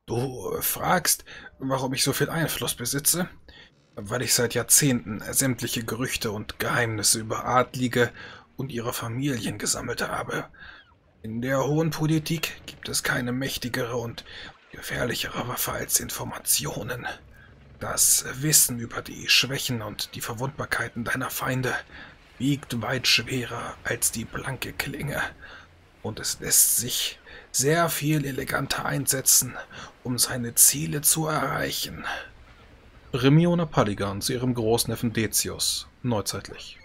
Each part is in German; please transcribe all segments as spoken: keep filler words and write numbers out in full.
Du fragst, warum ich so viel Einfluss besitze? Weil ich seit Jahrzehnten sämtliche Gerüchte und Geheimnisse über Adlige und ihre Familien gesammelt habe. In der hohen Politik gibt es keine mächtigere und gefährlichere Waffe als Informationen. Das Wissen über die Schwächen und die Verwundbarkeiten deiner Feinde wiegt weit schwerer als die blanke Klinge. Und es lässt sich sehr viel eleganter einsetzen, um seine Ziele zu erreichen. Remiona Paligan zu ihrem Großneffen Decius, neuzeitlich.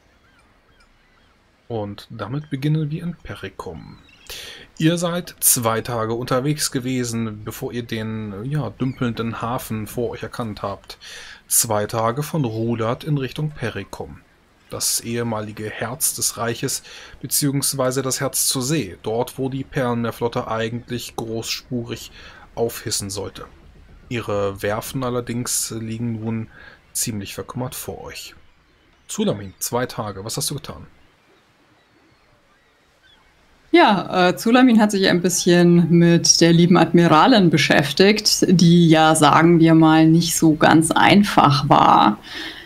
Und damit beginnen wir in Pericum. Ihr seid zwei Tage unterwegs gewesen, bevor ihr den, ja, dümpelnden Hafen vor euch erkannt habt. Zwei Tage von Rulat in Richtung Pericum. Das ehemalige Herz des Reiches, beziehungsweise das Herz zur See, dort wo die Perlenmeerflotte eigentlich großspurig aufhissen sollte. Ihre Werfen allerdings liegen nun ziemlich verkümmert vor euch. Zulamin, zwei Tage, was hast du getan? Ja, äh, Zulamin hat sich ein bisschen mit der lieben Admiralin beschäftigt, die ja, sagen wir mal, nicht so ganz einfach war.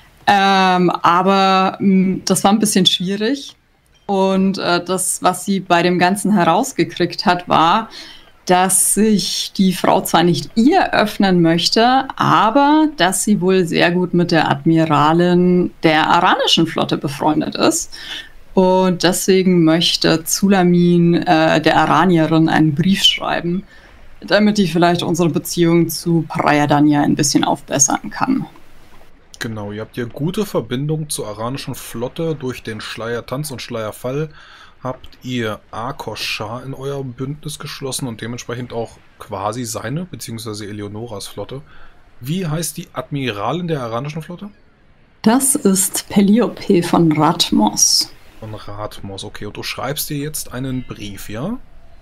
Ähm, aber mh, das war ein bisschen schwierig. Und äh, das, was sie bei dem Ganzen herausgekriegt hat, war, dass sich die Frau zwar nicht ihr öffnen möchte, aber dass sie wohl sehr gut mit der Admiralin der aranischen Flotte befreundet ist. Und deswegen möchte Zulamin äh, der Aranierin einen Brief schreiben, damit die vielleicht unsere Beziehung zu Prayadanya ein bisschen aufbessern kann. Genau, ihr habt ja gute Verbindung zur aranischen Flotte durch den Schleiertanz und Schleierfall. Habt ihr Arkoshar in euer Bündnis geschlossen und dementsprechend auch quasi seine, beziehungsweise Eleonoras Flotte. Wie heißt die Admiralin der aranischen Flotte? Das ist Peliope von Ratmos. Von Ratmos, okay. Und du schreibst dir jetzt einen Brief, ja?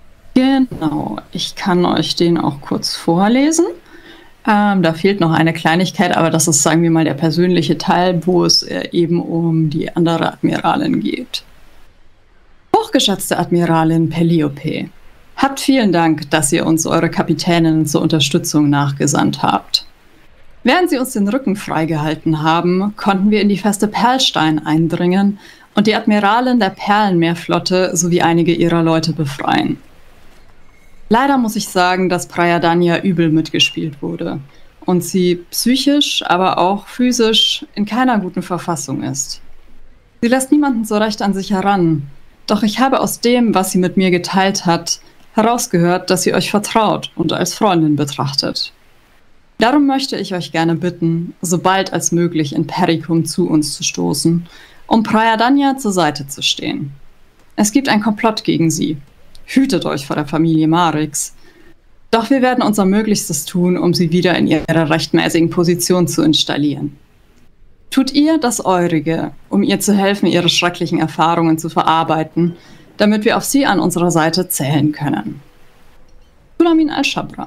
Genau, ich kann euch den auch kurz vorlesen. Ähm, da fehlt noch eine Kleinigkeit, aber das ist, sagen wir mal, der persönliche Teil, wo es äh, eben um die andere Admiralin geht. Hochgeschätzte Admiralin Peliope, habt vielen Dank, dass ihr uns eure Kapitänin zur Unterstützung nachgesandt habt. Während sie uns den Rücken freigehalten haben, konnten wir in die Feste Perlstein eindringen und die Admiralin der Perlenmeerflotte sowie einige ihrer Leute befreien. Leider muss ich sagen, dass Prayadanya übel mitgespielt wurde und sie psychisch, aber auch physisch in keiner guten Verfassung ist. Sie lässt niemanden so recht an sich heran, doch ich habe aus dem, was sie mit mir geteilt hat, herausgehört, dass sie euch vertraut und als Freundin betrachtet. Darum möchte ich euch gerne bitten, so bald als möglich in Pericum zu uns zu stoßen, um Prayadanya zur Seite zu stehen. Es gibt ein Komplott gegen sie. Hütet euch vor der Familie Marix. Doch wir werden unser Möglichstes tun, um sie wieder in ihrer rechtmäßigen Position zu installieren. Tut ihr das Eurige, um ihr zu helfen, ihre schrecklichen Erfahrungen zu verarbeiten, damit wir auf sie an unserer Seite zählen können. Zulamin al-Shabra.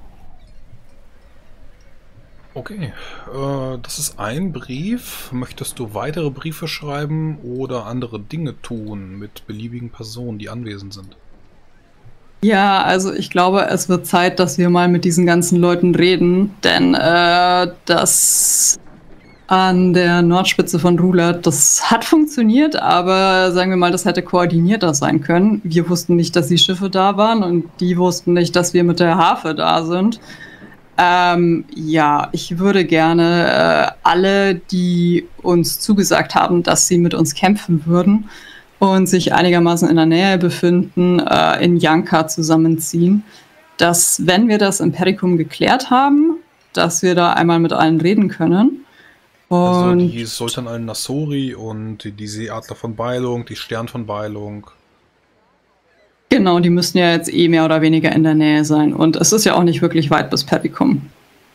Okay, äh, das ist ein Brief. Möchtest du weitere Briefe schreiben oder andere Dinge tun mit beliebigen Personen, die anwesend sind? Ja, also ich glaube, es wird Zeit, dass wir mal mit diesen ganzen Leuten reden, denn äh, das an der Nordspitze von Rulat, das hat funktioniert, aber sagen wir mal, das hätte koordinierter sein können. Wir wussten nicht, dass die Schiffe da waren und die wussten nicht, dass wir mit der Harfe da sind. Ähm, ja, ich würde gerne äh, alle, die uns zugesagt haben, dass sie mit uns kämpfen würden und sich einigermaßen in der Nähe befinden, äh, in Yanka zusammenziehen. Dass, wenn wir das in Pericum geklärt haben, dass wir da einmal mit allen reden können. Und also die Sultan al-Nassori und die Seeadler von Beilung, die Stern von Beilung. Genau, die müssen ja jetzt eh mehr oder weniger in der Nähe sein. Und es ist ja auch nicht wirklich weit bis Pericum.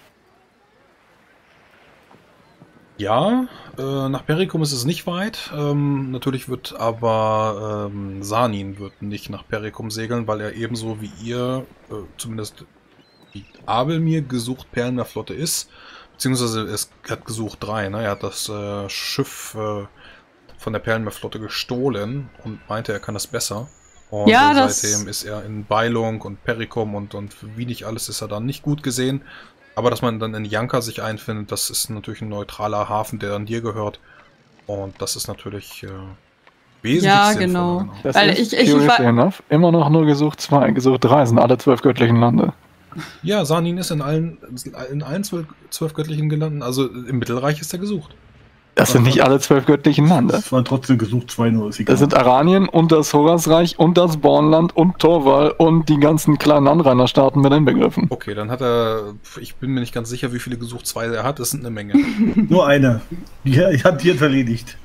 Ja, äh, nach Pericum ist es nicht weit. Ähm, natürlich wird aber ähm, Sanin wird nicht nach Pericum segeln, weil er ebenso wie ihr, äh, zumindest wie Abelmir, gesucht Perlenmeerflotte ist. Beziehungsweise es hat gesucht drei, ne? Er hat das äh, Schiff äh, von der Perlenmeerflotte gestohlen und meinte, er kann das besser. Und Ja, äh, das- seitdem ist er in Beilung und Perikum und, und wie nicht alles ist er dann nicht gut gesehen. Aber dass man dann in Janka sich einfindet, das ist natürlich ein neutraler Hafen, der dann dir gehört. Und das ist natürlich äh, wesentlich Ja, sinnvoller. genau. Das Weil ist, ich- ich- curiously ich- enough, immer noch nur Gesucht zwei. Gesucht drei sind alle zwölf göttlichen Lande. Ja, Sanin ist in allen, in allen zwölf, zwölf göttlichen gelandet. Also im Mittelreich ist er gesucht. Das sind nicht alle zwölf göttlichen Lande. Das war trotzdem gesucht zwei, nur ist egal. Das sind Aranien und das Horasreich und das Bornland und Torval und die ganzen kleinen Anrainerstaaten mit inbegriffen. Okay, dann hat er, ich bin mir nicht ganz sicher, wie viele Gesucht zwei er hat. Das sind eine Menge. Nur eine. Die hat die jetzt erledigt.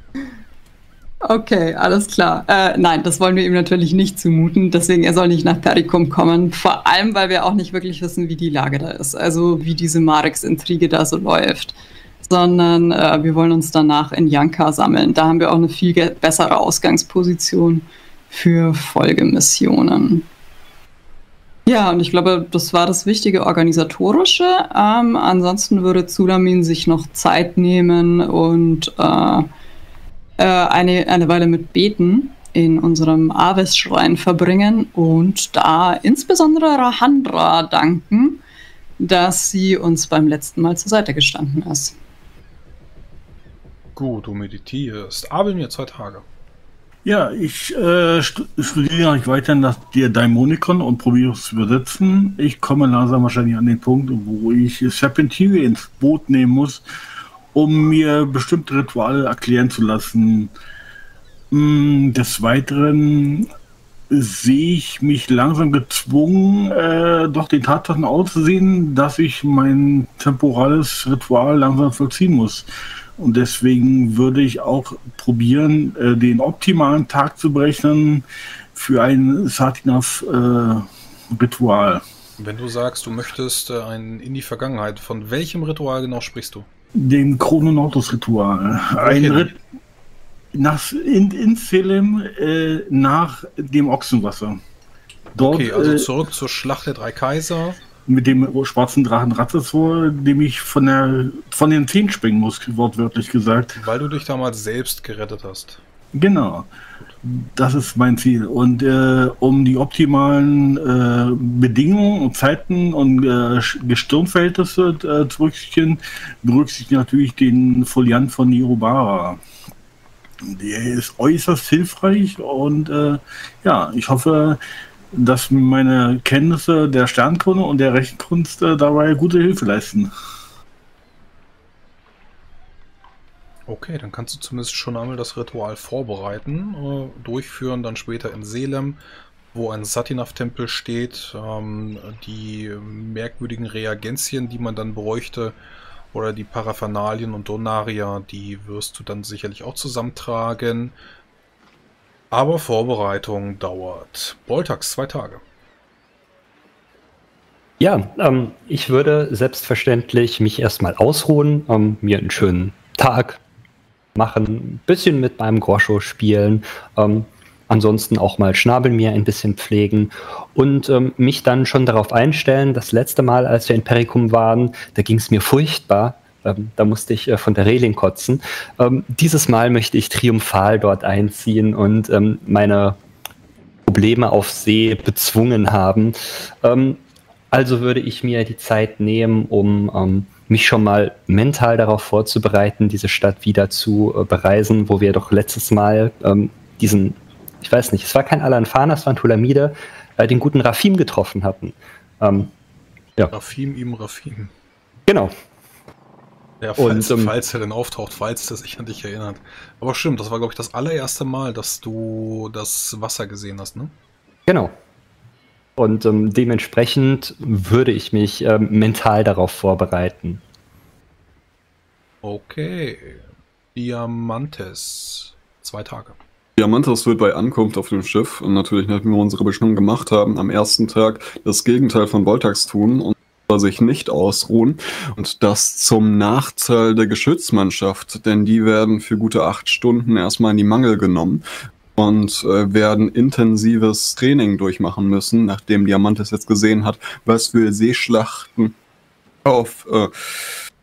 Okay, alles klar. Äh, nein, das wollen wir ihm natürlich nicht zumuten. Deswegen, er soll nicht nach Perikum kommen. Vor allem, weil wir auch nicht wirklich wissen, wie die Lage da ist. Also wie diese Marex-Intrige da so läuft. Sondern äh, wir wollen uns danach in Janka sammeln. Da haben wir auch eine viel ge- bessere Ausgangsposition für Folgemissionen. Ja, und ich glaube, das war das wichtige Organisatorische. Ähm, ansonsten würde Zulamin sich noch Zeit nehmen und äh, äh, eine, eine Weile mit Beten in unserem Aves-Schrein verbringen und da insbesondere Rahandra danken, dass sie uns beim letzten Mal zur Seite gestanden ist. Gut, du meditierst. Aber mir zwei Tage. Ja, ich äh, stu- studiere nicht weiterhin das der Daimonikon und probiere es zu übersetzen. Ich komme langsam wahrscheinlich an den Punkt, wo ich Serpentine ins Boot nehmen muss, um mir bestimmte Rituale erklären zu lassen. Mm, Des Weiteren sehe ich mich langsam gezwungen, äh, doch den Tatsachen auszusehen, dass ich mein temporales Ritual langsam vollziehen muss. Und deswegen würde ich auch probieren, äh, den optimalen Tag zu berechnen für ein Satinaf-Ritual. Wenn du sagst, du möchtest äh, ein, in die Vergangenheit, von welchem Ritual genau sprichst du? Dem Chrononautus-Ritual. Ein Okay. Rit nach, in, in Selim äh, nach dem Ochsenwasser. Dort Okay, also äh, zurück zur Schlacht der drei Kaiser. mit dem schwarzen Drachen Ratzesor, dem ich von, der, von den Zehen springen muss, wortwörtlich gesagt. Weil du dich damals selbst gerettet hast. Genau. Das ist mein Ziel. Und äh, um die optimalen äh, Bedingungen und Zeiten und äh, Gestirnverhältnisse äh, zu berücksichtigen, berücksichtige ich natürlich den Foliant von Nirobara. Der ist äußerst hilfreich und äh, ja, ich hoffe, dass meine Kenntnisse der Sternkunde und der Rechenkunst äh, dabei gute Hilfe leisten. Okay, dann kannst du zumindest schon einmal das Ritual vorbereiten, äh, durchführen, dann später in Selem, wo ein Satinaf-Tempel steht. Ähm, die merkwürdigen Reagenzien, die man dann bräuchte, oder die Paraphernalien und Donaria, die wirst du dann sicherlich auch zusammentragen. Aber Vorbereitung dauert. Boltax, zwei Tage. Ja, ähm, ich würde selbstverständlich mich erstmal ausruhen, ähm, mir einen schönen Tag machen, ein bisschen mit meinem Groscho spielen, ähm, ansonsten auch mal Schnabelmier ein bisschen pflegen und ähm, mich dann schon darauf einstellen. Das letzte Mal, als wir in Perikum waren, da ging es mir furchtbar. Ähm, da musste ich äh, von der Reling kotzen. Ähm, dieses Mal möchte ich triumphal dort einziehen und ähm, meine Probleme auf See bezwungen haben. Ähm, also würde ich mir die Zeit nehmen, um ähm, mich schon mal mental darauf vorzubereiten, diese Stadt wieder zu äh, bereisen, wo wir doch letztes Mal ähm, diesen, ich weiß nicht, es war kein Alanfana, es war ein Tulamide, äh, den guten Rafim getroffen hatten. Ähm, ja. Rafim im Rafim. Genau. Ja, falls, Und, ähm, falls er denn auftaucht, falls er sich an dich erinnert. Aber stimmt, das war, glaube ich, das allererste Mal, dass du das Wasser gesehen hast, ne? Genau. Und ähm, dementsprechend würde ich mich ähm, mental darauf vorbereiten. Okay. Diamantes. Zwei Tage. Diamantes wird bei Ankunft auf dem Schiff und natürlich, nachdem wir unsere Bestimmung gemacht haben, am ersten Tag das Gegenteil von Voltax tun und sich nicht ausruhen. Und das zum Nachteil der Geschützmannschaft, denn die werden für gute acht Stunden erstmal in die Mangel genommen und äh, werden intensives Training durchmachen müssen, nachdem Diamantes jetzt gesehen hat, was für Seeschlachten auf äh,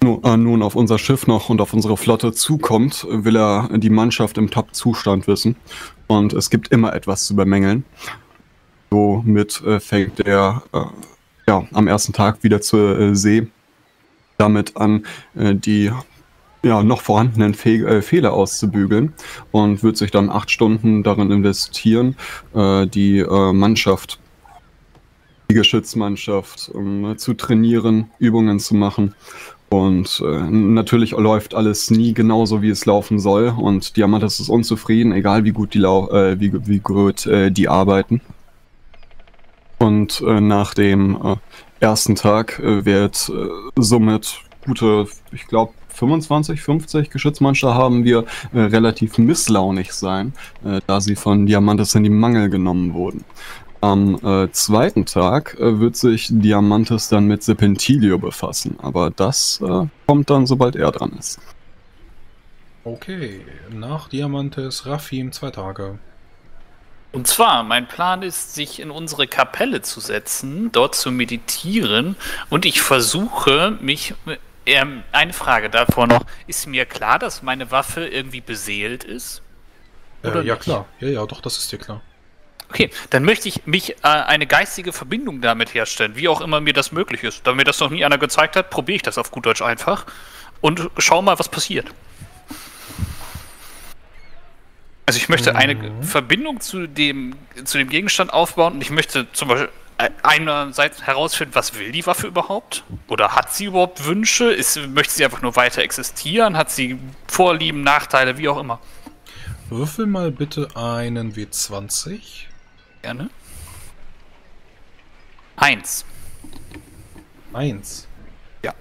nu- äh, nun auf unser Schiff noch und auf unsere Flotte zukommt, will er die Mannschaft im Top-Zustand wissen. Und es gibt immer etwas zu bemängeln. Somit äh, fängt er äh, ja, am ersten Tag wieder zur äh, See damit an, äh, die ja, noch vorhandenen Fe äh, Fehler auszubügeln und wird sich dann acht Stunden darin investieren, äh, die äh, Mannschaft, die Geschützmannschaft ähm, zu trainieren, Übungen zu machen. Und äh, natürlich läuft alles nie genauso, wie es laufen soll. Und Diamantis ist unzufrieden, egal wie gut die, lau äh, wie, wie gut, äh, die arbeiten. Und äh, nach dem äh, ersten Tag äh, wird äh, somit gute, ich glaube, fünfundzwanzig, fünfzig Geschützmannschaft haben wir äh, relativ misslaunig sein, äh, da sie von Diamantis in die Mangel genommen wurden. Am äh, zweiten Tag äh, wird sich Diamantis dann mit Serpentilio befassen, aber das äh, kommt dann, sobald er dran ist. Okay, nach Diamantis, Rafim, zwei Tage. Und zwar, mein Plan ist, sich in unsere Kapelle zu setzen, dort zu meditieren und ich versuche, mich... Ähm, eine Frage davor noch. Ist mir klar, dass meine Waffe irgendwie beseelt ist? Äh, ja, klar. Ja, ja, doch, das ist dir klar. Okay, dann möchte ich mich äh, eine geistige Verbindung damit herstellen, wie auch immer mir das möglich ist. Da mir das noch nie einer gezeigt hat, probiere ich das auf gut Deutsch einfach und schau mal, was passiert. Also ich möchte eine Mhm. Verbindung zu dem, zu dem Gegenstand aufbauen und ich möchte zum Beispiel einerseits herausfinden, was will die Waffe überhaupt? Oder hat sie überhaupt Wünsche? Ist, möchte sie einfach nur weiter existieren? Hat sie Vorlieben, Nachteile, wie auch immer? Würfel mal bitte einen W zwanzig. Gerne. Eins. Eins. Ja.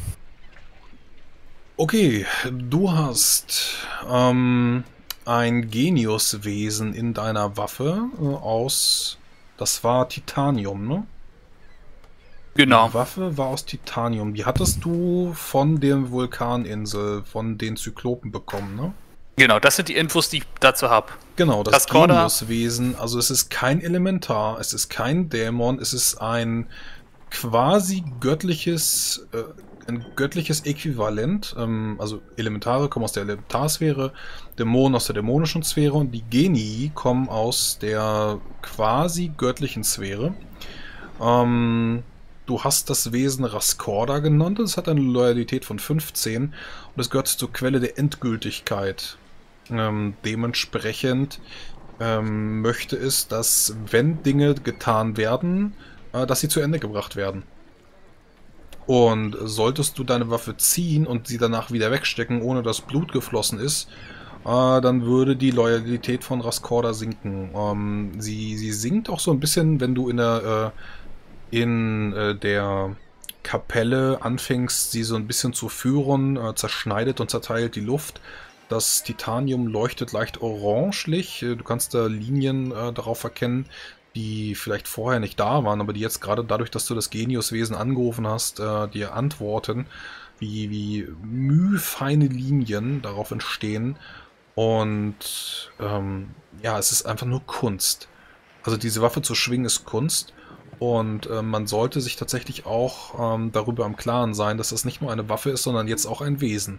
Okay, du hast ähm, ein Geniuswesen in deiner Waffe äh, aus... Das war Titanium, ne? Genau. Die Waffe war aus Titanium. Die hattest du von der Vulkaninsel, von den Zyklopen bekommen, ne? Genau, das sind die Infos, die ich dazu habe. Genau, das Raskorda. Geniuswesen. Also es ist kein Elementar, es ist kein Dämon, es ist ein quasi göttliches, äh, ein göttliches Äquivalent. Ähm, also Elementare kommen aus der Elementarsphäre, Dämonen aus der dämonischen Sphäre und die Genii kommen aus der quasi göttlichen Sphäre. Ähm, du hast das Wesen Raskorda genannt, es hat eine Loyalität von fünfzehn und es gehört zur Quelle der Endgültigkeit. Ähm, dementsprechend ähm, möchte es, dass wenn Dinge getan werden, äh, dass sie zu Ende gebracht werden. Und solltest du deine Waffe ziehen und sie danach wieder wegstecken, ohne dass Blut geflossen ist, äh, dann würde die Loyalität von Raskorda sinken. Ähm, sie, sie sinkt auch so ein bisschen, wenn du in der, äh, in, äh, der Kapelle anfängst, sie so ein bisschen zu führen, äh, zerschneidet und zerteilt die Luft. Das Titanium leuchtet leicht orangelich. Du kannst da Linien äh, darauf erkennen, die vielleicht vorher nicht da waren, aber die jetzt gerade dadurch, dass du das Geniuswesen angerufen hast, äh, dir antworten, wie, wie mühfeine Linien darauf entstehen. Und ähm, ja, es ist einfach nur Kunst. Also diese Waffe zu schwingen ist Kunst. Und äh, man sollte sich tatsächlich auch ähm, darüber im Klaren sein, dass das nicht nur eine Waffe ist, sondern jetzt auch ein Wesen.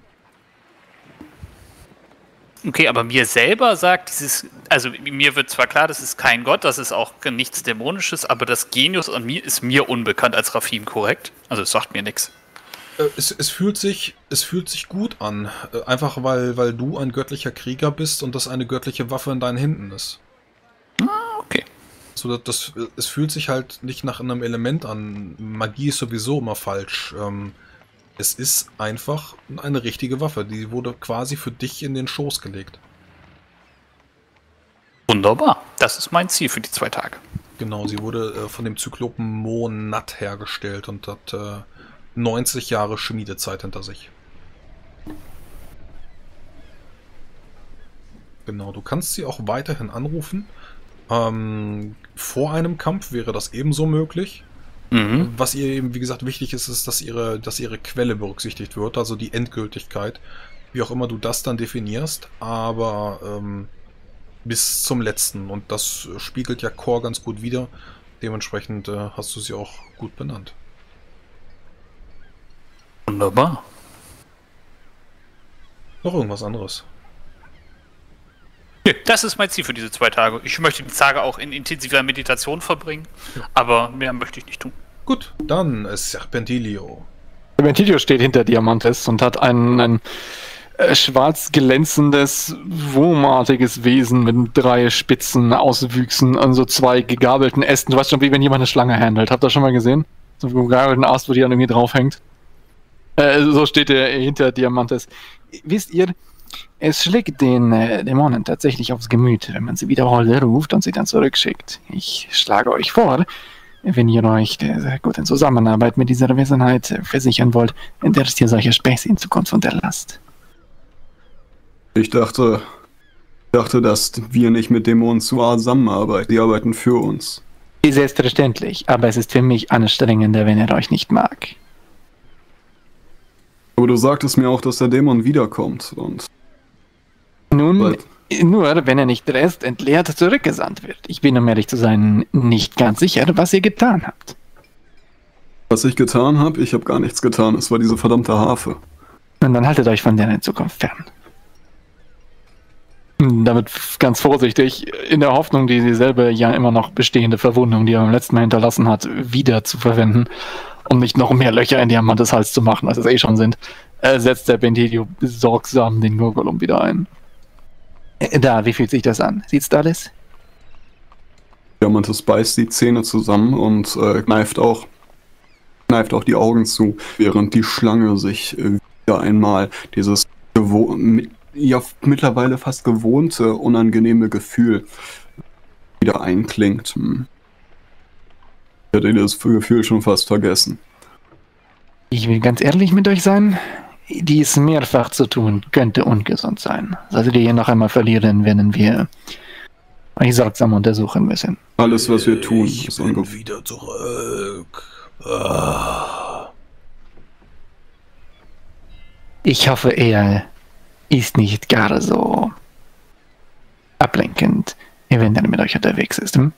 Okay, aber mir selber sagt dieses, also mir wird zwar klar, das ist kein Gott, das ist auch nichts Dämonisches, aber das Genius an mir ist mir unbekannt als Rafim, korrekt? Also es sagt mir nichts. Äh, es, es, fühlt sich, es fühlt sich gut an, äh, einfach weil, weil du ein göttlicher Krieger bist und das eine göttliche Waffe in deinen Händen ist. Ah, okay. So, das, das, es fühlt sich halt nicht nach einem Element an. Magie ist sowieso immer falsch. Ähm, Es ist einfach eine richtige Waffe. Die wurde quasi für dich in den Schoß gelegt. Wunderbar. Das ist mein Ziel für die zwei Tage. Genau, sie wurde äh, von dem Zyklopen Monat hergestellt und hat äh, neunzig Jahre Schmiedezeit hinter sich. Genau, du kannst sie auch weiterhin anrufen. Ähm, vor einem Kampf wäre das ebenso möglich. Mhm. Was ihr eben, wie gesagt, wichtig ist, ist, dass ihre, dass ihre Quelle berücksichtigt wird, also die Endgültigkeit. Wie auch immer du das dann definierst, aber ähm, bis zum letzten. Und das spiegelt ja Core ganz gut wider. Dementsprechend äh, hast du sie auch gut benannt. Wunderbar. Noch irgendwas anderes? Nee, das ist mein Ziel für diese zwei Tage. Ich möchte die Tage auch in intensiver Meditation verbringen, aber mehr möchte ich nicht tun. Gut, dann ist Serpentilio. Serpentilio steht hinter Diamantes und hat ein, ein äh, schwarz glänzendes, wurmartiges Wesen mit drei spitzen Auswüchsen an so zwei gegabelten Ästen. Du weißt schon, wie wenn jemand eine Schlange handelt. Habt ihr das schon mal gesehen? So einen gegabelten Ast, wo die dann irgendwie draufhängt. Äh, so steht er hinter Diamantes. Wisst ihr, es schlägt den äh, Dämonen tatsächlich aufs Gemüt, wenn man sie wiederholt ruft und sie dann zurückschickt. Ich schlage euch vor, wenn ihr euch der guten Zusammenarbeit mit dieser Wesenheit versichern wollt, dass ihr solche Späße in Zukunft unterlasst. Ich dachte, dachte, dass wir nicht mit Dämonen zusammenarbeiten. Die arbeiten für uns. Selbstverständlich, aber es ist für mich anstrengender, wenn er euch nicht mag. Aber du sagtest mir auch, dass der Dämon wiederkommt und... Nun, Bald. nur wenn er nicht rest entleert zurückgesandt wird. Ich bin, um ehrlich zu sein, nicht ganz sicher, was ihr getan habt. Was ich getan habe? Ich habe gar nichts getan. Es war diese verdammte Harfe. Und dann haltet euch von der in Zukunft fern. Damit ganz vorsichtig, in der Hoffnung, die dieselbe ja immer noch bestehende Verwundung, die er beim letzten Mal hinterlassen hat, wieder zu verwenden, um nicht noch mehr Löcher in Diamantes Hals zu machen, als es eh schon sind, äh, setzt der Bentilio sorgsam den Gurgulum wieder ein. Äh, da, wie fühlt sich das an? Sieht's da alles? Diamantes beißt die Zähne zusammen und äh, kneift auch, kneift auch die Augen zu, während die Schlange sich äh, wieder einmal dieses gewo ja mittlerweile fast gewohnte, unangenehme Gefühl wieder einklingt. Hm. Ich hätte das Gefühl schon fast vergessen. Ich will ganz ehrlich mit euch sein. Dies mehrfach zu tun, könnte ungesund sein. Solltet ihr hier noch einmal verlieren, werden wir euch sorgsam untersuchen müssen. Alles, was wir tun, Ich ist bin ungefähr. wieder zurück. Ah. Ich hoffe, er ist nicht gar so ablenkend, wenn er mit euch unterwegs ist. Hm?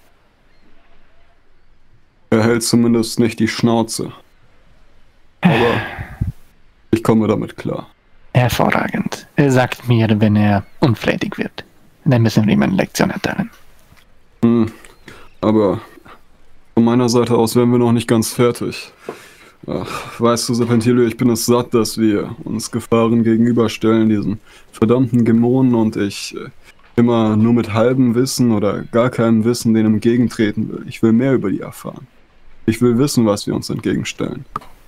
Er hält zumindest nicht die Schnauze. Aber ich komme damit klar. Hervorragend. Er sagt mir, wenn er unflätig wird. Dann müssen wir ihm eine Lektion erteilen. Hm. Aber von meiner Seite aus wären wir noch nicht ganz fertig. Ach, weißt du, Serpentilio, ich bin es satt, dass wir uns Gefahren gegenüberstellen, diesen verdammten Dämonen, und ich äh, immer nur mit halbem Wissen oder gar keinem Wissen denen entgegentreten will. Ich will mehr über die erfahren. Ich will wissen, was wir uns entgegenstellen.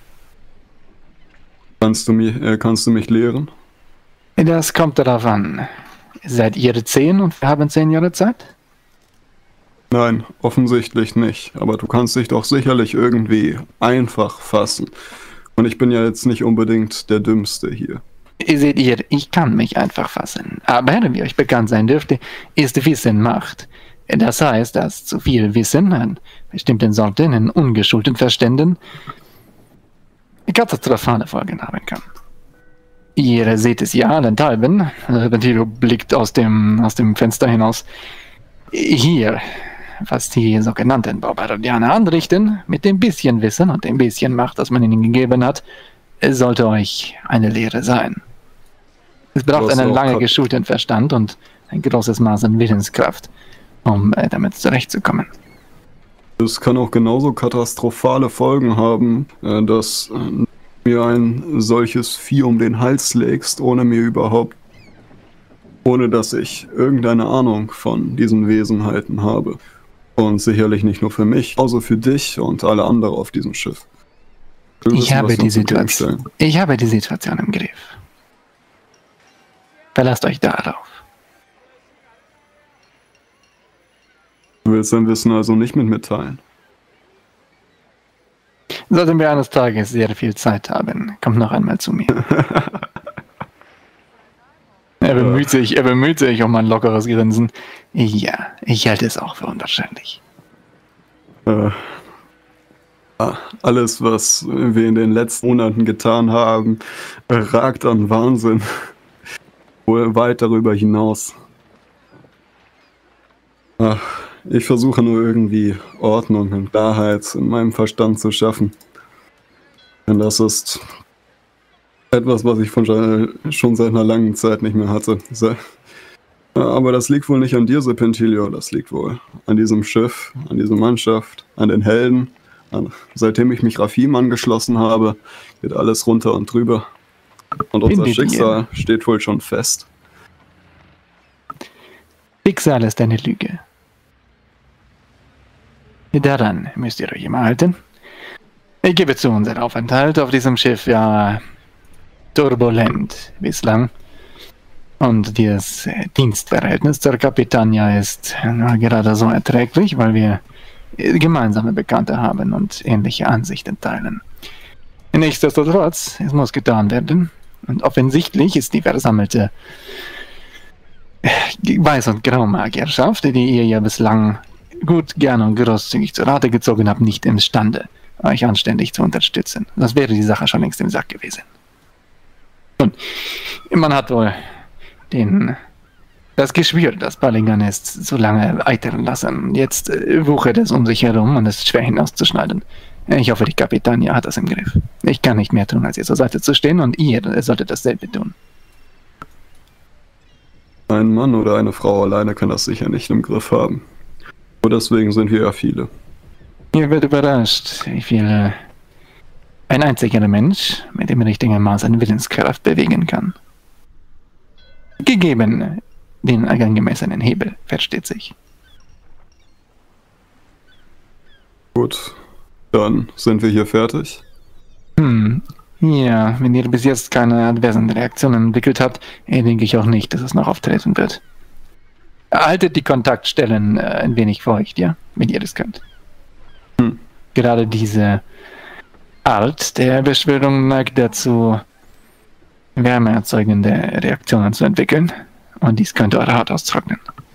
Kannst du mich, äh, kannst du mich lehren? Das kommt darauf an. Seid ihr zehn und wir haben zehn Jahre Zeit? Nein, offensichtlich nicht. Aber du kannst dich doch sicherlich irgendwie einfach fassen. Und ich bin ja jetzt nicht unbedingt der Dümmste hier. Seht ihr, ich kann mich einfach fassen. Aber wie euch bekannt sein dürfte, ist Wissen Macht. Das heißt, dass zu viel Wissen an bestimmten Sorten in ungeschulten Verständen katastrophale Folgen haben kann. Ihr seht es ja allenthalben. Bentilio blickt aus dem, aus dem Fenster hinaus. Hier, was die sogenannten Barbarianer anrichten, mit dem bisschen Wissen und dem bisschen Macht, das man ihnen gegeben hat, sollte euch eine Lehre sein. Es braucht einen lange geschulten Verstand und ein großes Maß an Willenskraft, um äh, damit zurechtzukommen. Es kann auch genauso katastrophale Folgen haben, äh, dass äh, mir ein solches Vieh um den Hals legst, ohne mir überhaupt, ohne dass ich irgendeine Ahnung von diesen Wesenheiten habe. Und sicherlich nicht nur für mich, also für dich und alle anderen auf diesem Schiff. Wir Ich wissen, habe was wir die uns Situation. entgegenstellen. Ich habe die Situation im Griff. Verlasst euch darauf. Du willst dein Wissen also nicht mit mir teilen? Sollten wir eines Tages sehr viel Zeit haben, kommt noch einmal zu mir. Er bemüht sich, er bemüht sich um ein lockeres Grinsen. Ja, ich halte es auch für unwahrscheinlich. Äh, ah, alles, was wir in den letzten Monaten getan haben, ragt an Wahnsinn. Wohl weit darüber hinaus. Ach, ich versuche nur irgendwie Ordnung und Klarheit in meinem Verstand zu schaffen. Denn das ist Etwas, was ich von schon seit einer langen Zeit nicht mehr hatte. Aber das liegt wohl nicht an dir, Serpentilio. Das liegt wohl an diesem Schiff, an dieser Mannschaft, an den Helden. An, seitdem ich mich Rafim angeschlossen habe, geht alles runter und drüber. Und unser Findet Schicksal ihr? steht wohl schon fest. Schicksal ist eine Lüge. Daran müsst ihr euch immer halten. Ich gebe zu, unser Aufenthalt auf diesem Schiff war turbulent bislang. Und das Dienstverhältnis zur Kapitania ist gerade so erträglich, weil wir gemeinsame Bekannte haben und ähnliche Ansichten teilen. Nichtsdestotrotz, es muss getan werden. Und offensichtlich ist die versammelte Weiß- und Graumagierschaft, die ihr ja bislang gut, gern und großzügig zu Rate gezogen habt, nicht imstande, euch anständig zu unterstützen. Das wäre die Sache schon längst im Sack gewesen. Und man hat wohl den, das Geschwür, das Balligan ist, so lange eitern lassen. Jetzt äh, wuchert es um sich herum und es ist schwer hinauszuschneiden. Ich hoffe, die Kapitania hat das im Griff. Ich kann nicht mehr tun, als ihr zur Seite zu stehen, und ihr solltet dasselbe tun. Ein Mann oder eine Frau alleine kann das sicher nicht im Griff haben. Und deswegen sind wir ja viele. Ihr werdet überrascht, wie viel ein einziger Mensch mit dem richtigen Maß an Willenskraft bewegen kann. Gegeben den angemessenen Hebel, versteht sich. Gut, dann sind wir hier fertig. Hm, ja, wenn ihr bis jetzt keine adversen Reaktionen entwickelt habt, denke ich auch nicht, dass es noch auftreten wird. Haltet die Kontaktstellen äh, ein wenig feucht, ja, wenn ihr das könnt. Hm. Gerade diese Art der Beschwörung neigt dazu, wärmeerzeugende Reaktionen zu entwickeln, und dies könnte eure Haut austrocknen.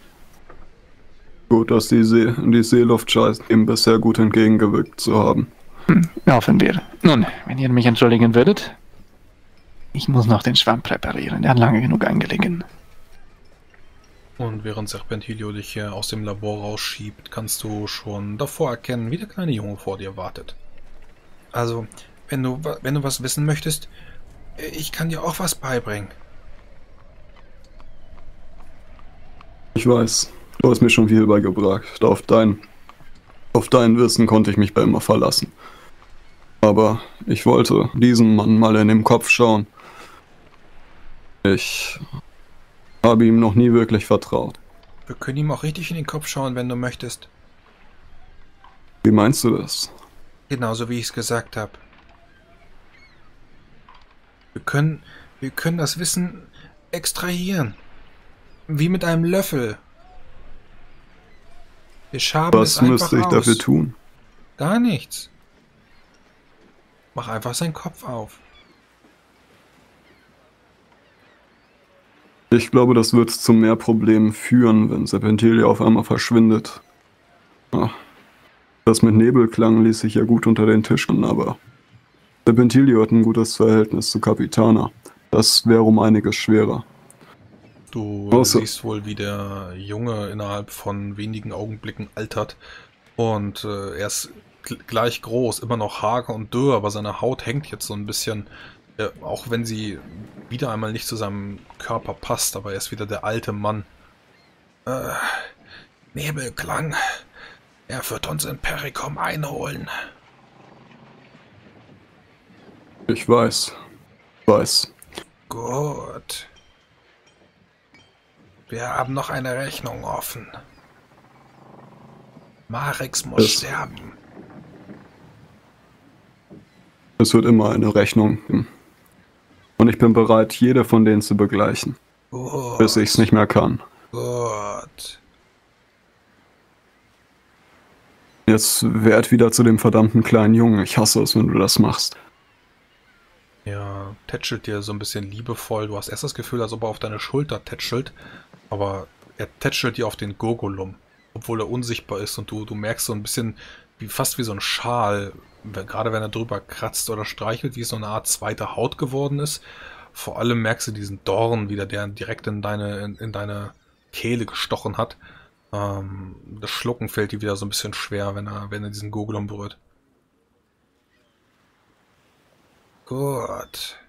Gut, dass die, See die Seeluftscheiß ihm bisher gut entgegengewirkt zu haben. Hm, hoffen wir. Nun, wenn ihr mich entschuldigen würdet, ich muss noch den Schwamm präparieren, der hat lange genug eingelegen. Und während Serpentilio dich hier aus dem Labor rausschiebt, kannst du schon davor erkennen, wie der kleine Junge vor dir wartet. Also, wenn du, wenn du was wissen möchtest, ich kann dir auch was beibringen. Ich weiß, du hast mir schon viel beigebracht. Auf dein, auf dein Wissen konnte ich mich bei immer verlassen. Aber ich wollte diesem Mann mal in den Kopf schauen. Ich habe ihm noch nie wirklich vertraut. Wir können ihm auch richtig in den Kopf schauen, wenn du möchtest. Wie meinst du das? Genauso wie ich es gesagt habe. Wir können, wir können das Wissen extrahieren. Wie mit einem Löffel. Wir schaben es Was einfach müsste ich aus. dafür tun? Gar nichts. Mach einfach seinen Kopf auf. Ich glaube, das wird zu mehr Problemen führen, wenn Serpentilio auf einmal verschwindet. Ach, das mit Nebelklang ließ sich ja gut unter den Tisch gehen, aber Serpentilio hat ein gutes Verhältnis zu Capitana. Das wäre um einiges schwerer. Du Außer siehst wohl, wie der Junge innerhalb von wenigen Augenblicken altert. Und äh, er ist gleich groß, immer noch hager und dürr, aber seine Haut hängt jetzt so ein bisschen, äh, auch wenn sie wieder einmal nicht zu seinem Körper passt, aber er ist wieder der alte Mann. Äh, Nebelklang, er wird uns in Pericom einholen. Ich weiß. Weiß. Gut. Wir haben noch eine Rechnung offen. Marix muss Es- sterben. Es wird immer eine Rechnung geben. Und ich bin bereit, jede von denen zu begleichen, Gut. bis ich es nicht mehr kann. Gut. Jetzt werd wieder zu dem verdammten kleinen Jungen. Ich hasse es, wenn du das machst. Er tätschelt dir so ein bisschen liebevoll. Du hast erst das Gefühl, als ob er auf deine Schulter tätschelt. Aber er tätschelt dir auf den Gurgulum, obwohl er unsichtbar ist. Und du, du merkst so ein bisschen, wie, fast wie so ein Schal, wenn- gerade wenn er drüber kratzt oder streichelt, wie es so eine Art zweite Haut geworden ist. Vor allem merkst du diesen Dorn wieder, der direkt in deine, in, in deine Kehle gestochen hat. Ähm, das Schlucken fällt dir wieder so ein bisschen schwer, wenn er, wenn er diesen Gurgulum berührt. Gut.